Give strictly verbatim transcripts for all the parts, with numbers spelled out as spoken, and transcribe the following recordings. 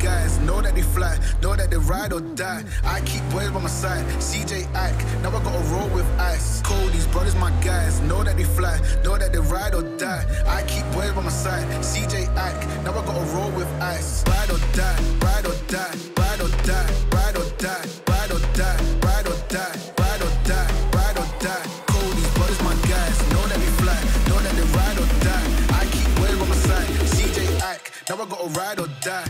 guys, know that they fly, know that they ride or die. I keep boys by my side, C J Ike, now I gotta roll with ice. Cody's brothers, my guys, know that they fly, know that they ride or die. I keep boys by my side, C J Ike, now I gotta roll with ice. Ride or die, ride or die, ride or die, ride or die, ride or die, ride or die, ride or die, ride or die. Cody's brothers, my guys, know that they fly, know that they ride or die. I keep boys by my side, C J Ike, now I gotta ride or die.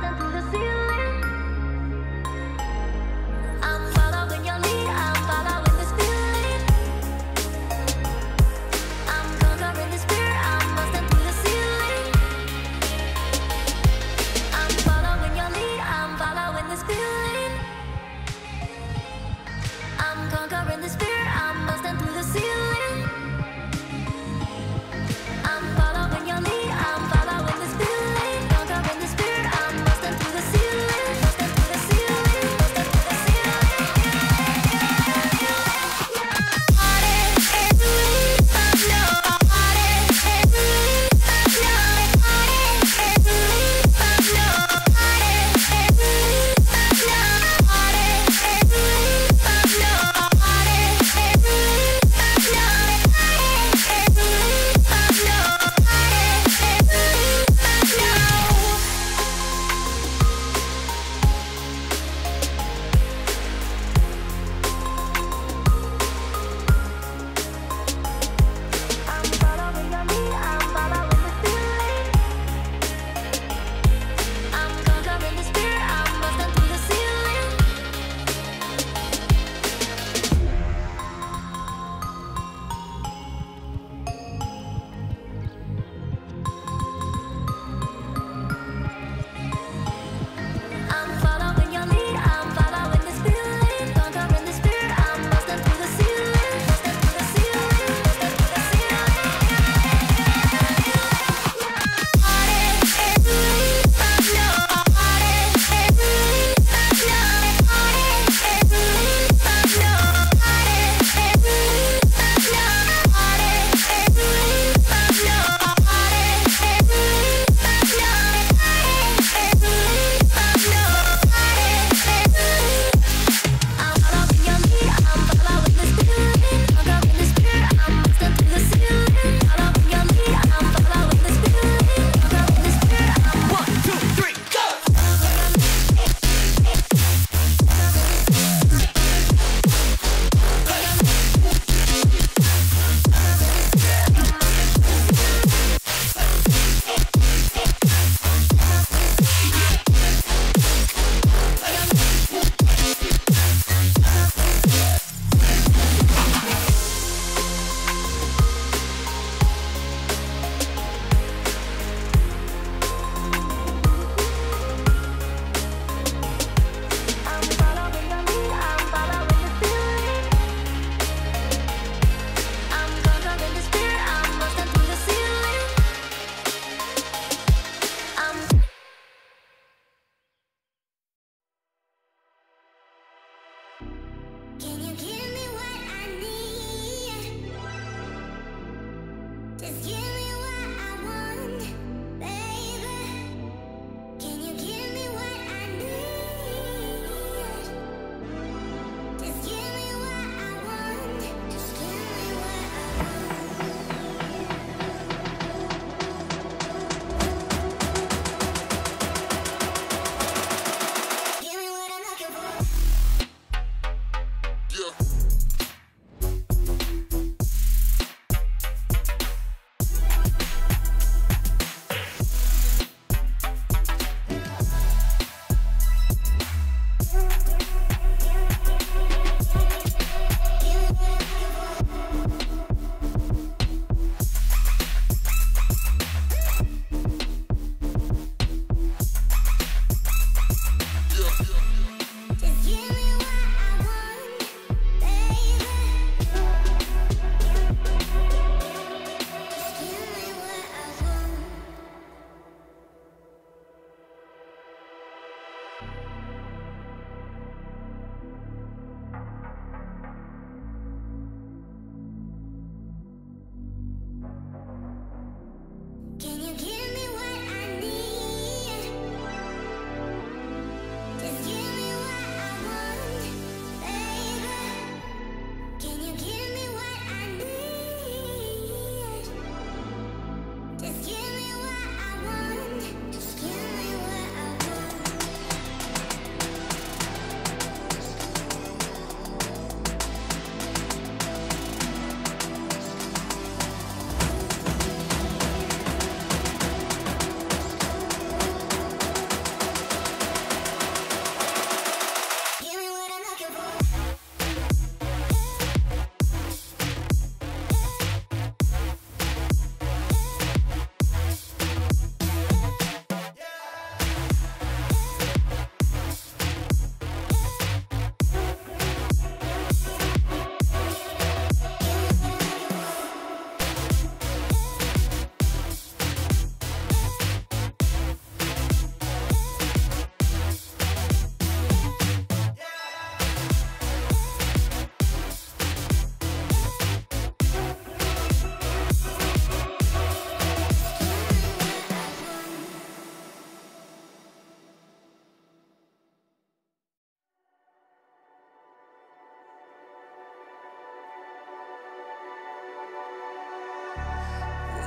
Following your lead, I'm following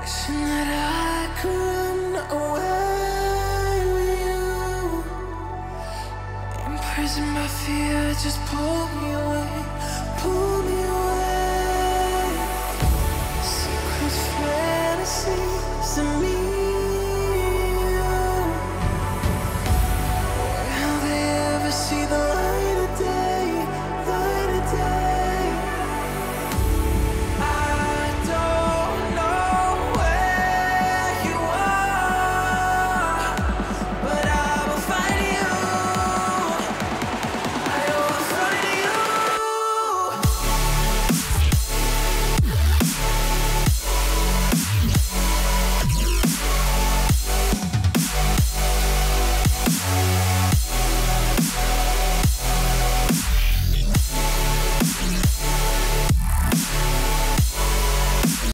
Wishing that I could run away with you. Imprisoned by fear, just pull me away, pull